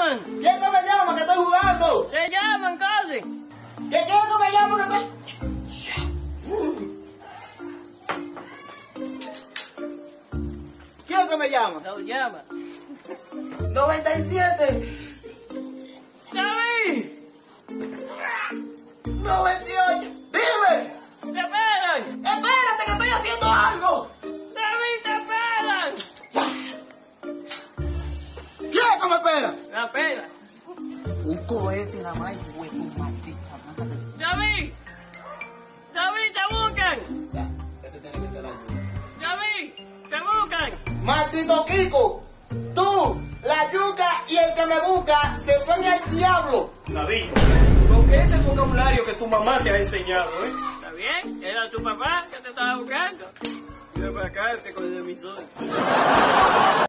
llaman? ¿Quién no me llama que estoy jugando? Te llaman, casi. ¿Quién no me llama que estoy...? ¿Quién que me llama? No llama. 97. ¡David! 98. ¡Dime! ¡Te pegan! ¡Espérate que estoy haciendo algo! ¡David, te pegan! ¿Quién que me espera? La pela. Un cohete nada más, güey, tu maldita madre. ¡David! ¡David, te buscan! O sea, ese tiene que ser la ayuda. ¡David, te buscan! ¡Maldito Kiko! Tú, la yuca y el que me busca se pone al diablo. David, ¿con qué es el vocabulario que tu mamá te ha enseñado, eh? ¿Está bien? Era tu papá que te estaba buscando. Mira para acá, este con el emisor.